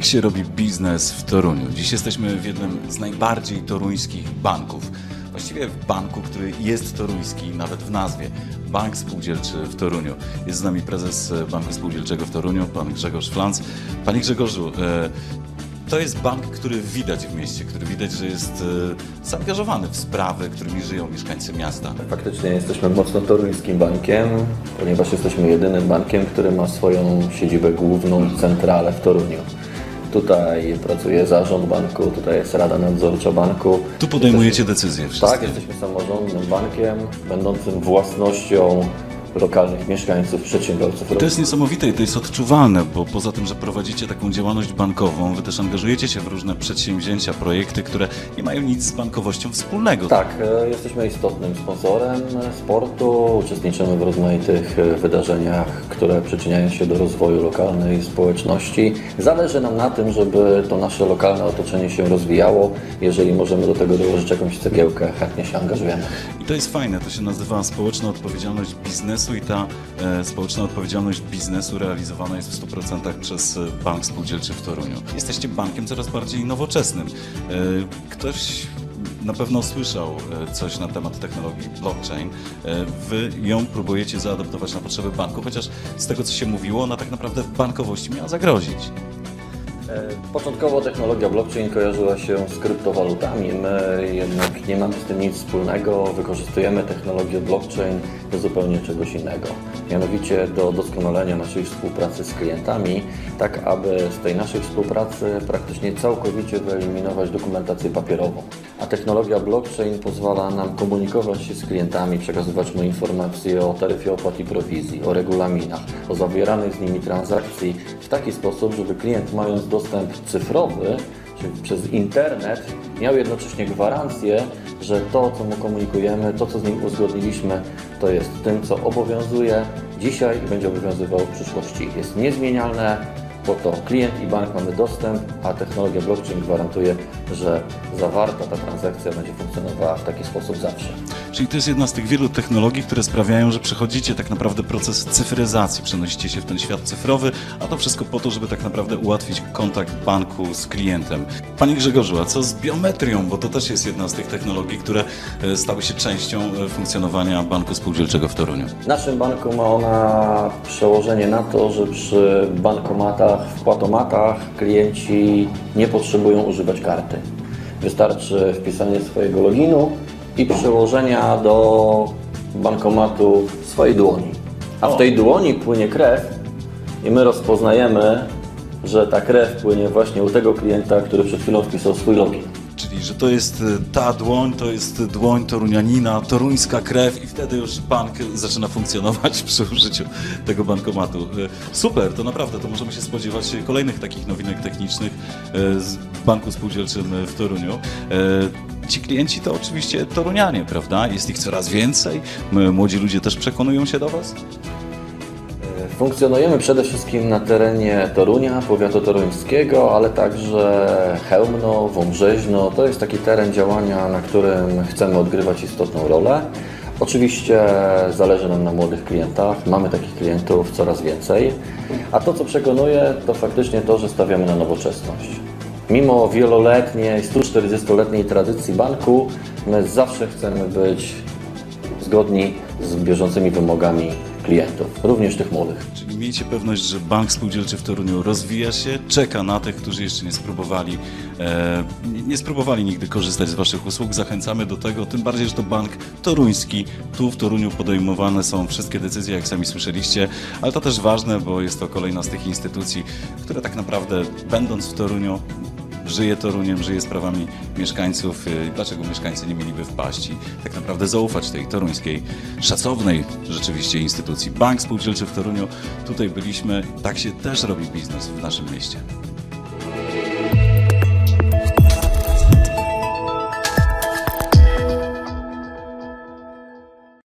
się robi biznes w Toruniu? Dziś jesteśmy w jednym z najbardziej toruńskich banków. Właściwie w banku, który jest toruński, nawet w nazwie. Bank Spółdzielczy w Toruniu. Jest z nami prezes Banku Spółdzielczego w Toruniu, pan Grzegorz Flanc. Panie Grzegorzu, to jest bank, który widać w mieście, który widać, że jest zaangażowany w sprawy, którymi żyją mieszkańcy miasta. Faktycznie jesteśmy mocno toruńskim bankiem, ponieważ jesteśmy jedynym bankiem, który ma swoją siedzibę główną, centralę w Toruniu. Tutaj pracuje zarząd banku, tutaj jest Rada Nadzorcza banku. Tu podejmujecie decyzje wszystkie. Tak, jesteśmy samorządnym bankiem, będącym własnością lokalnych mieszkańców, przedsiębiorców. To jest niesamowite i to jest odczuwalne, bo poza tym, że prowadzicie taką działalność bankową, wy też angażujecie się w różne przedsięwzięcia, projekty, które nie mają nic z bankowością wspólnego. Tak, jesteśmy istotnym sponsorem sportu, uczestniczymy w rozmaitych wydarzeniach, które przyczyniają się do rozwoju lokalnej społeczności. Zależy nam na tym, żeby to nasze lokalne otoczenie się rozwijało. Jeżeli możemy do tego dołożyć jakąś cegiełkę, chętnie się angażujemy. I to jest fajne, to się nazywa społeczna odpowiedzialność biznesu i ta społeczna odpowiedzialność biznesu realizowana jest w 100% przez Bank Spółdzielczy w Toruniu. Jesteście bankiem coraz bardziej nowoczesnym. Ktoś na pewno słyszał coś na temat technologii blockchain. Wy ją próbujecie zaadaptować na potrzeby banku, chociaż z tego, co się mówiło, ona tak naprawdę w bankowości miała zagrozić. Początkowo technologia blockchain kojarzyła się z kryptowalutami, my jednak nie mamy z tym nic wspólnego, wykorzystujemy technologię blockchain do zupełnie czegoś innego. Mianowicie do doskonalenia naszej współpracy z klientami, tak aby z tej naszej współpracy praktycznie całkowicie wyeliminować dokumentację papierową. A technologia blockchain pozwala nam komunikować się z klientami, przekazywać mu informacje o taryfie opłat i prowizji, o regulaminach, o zawieranych z nimi transakcji w taki sposób, żeby klient, mając dostęp cyfrowy, czyli przez internet, miał jednocześnie gwarancję, że to, co mu komunikujemy, to, co z nim uzgodniliśmy, to jest tym, co obowiązuje dzisiaj i będzie obowiązywało w przyszłości. Jest niezmienialne, bo to klient i bank mamy dostęp, a technologia blockchain gwarantuje, że zawarta ta transakcja będzie funkcjonowała w taki sposób zawsze. Czyli to jest jedna z tych wielu technologii, które sprawiają, że przechodzicie tak naprawdę proces cyfryzacji, przenosicie się w ten świat cyfrowy, a to wszystko po to, żeby tak naprawdę ułatwić kontakt banku z klientem. Panie Grzegorzu, a co z biometrią? Bo to też jest jedna z tych technologii, które stały się częścią funkcjonowania Banku Spółdzielczego w Toruniu. W naszym banku ma ona przełożenie na to, że przy bankomatach, wpłatomatach klienci nie potrzebują używać karty. Wystarczy wpisanie swojego loginu i przyłożenia do bankomatu swojej dłoni. A w tej dłoni płynie krew i my rozpoznajemy, że ta krew płynie właśnie u tego klienta, który przed chwilą wpisał swój login. Czyli, że to jest ta dłoń, to jest dłoń torunianina, toruńska krew i wtedy już bank zaczyna funkcjonować przy użyciu tego bankomatu. Super, to naprawdę, to możemy się spodziewać kolejnych takich nowinek technicznych w Banku Spółdzielczym w Toruniu. Ci klienci to oczywiście torunianie, prawda? Jest ich coraz więcej. Młodzi ludzie też przekonują się do Was? Funkcjonujemy przede wszystkim na terenie Torunia, powiatu toruńskiego, ale także Chełmno, Wąbrzeźno. To jest taki teren działania, na którym chcemy odgrywać istotną rolę. Oczywiście zależy nam na młodych klientach, mamy takich klientów coraz więcej, a to, co przekonuje, to faktycznie to, że stawiamy na nowoczesność. Mimo wieloletniej, 140-letniej tradycji banku, my zawsze chcemy być zgodni z bieżącymi wymogami klientów, również tych młodych. Czyli miejcie pewność, że Bank Spółdzielczy w Toruniu rozwija się, czeka na tych, którzy jeszcze nie spróbowali nigdy korzystać z Waszych usług. Zachęcamy do tego, tym bardziej, że to bank toruński. Tu w Toruniu podejmowane są wszystkie decyzje, jak sami słyszeliście, ale to też ważne, bo jest to kolejna z tych instytucji, które tak naprawdę, będąc w Toruniu, żyje Toruniem, żyje sprawami mieszkańców. Dlaczego mieszkańcy nie mieliby wpaść i tak naprawdę zaufać tej toruńskiej, szacownej rzeczywiście instytucji? Bank Spółdzielczy w Toruniu, tutaj byliśmy, tak się też robi biznes w naszym mieście.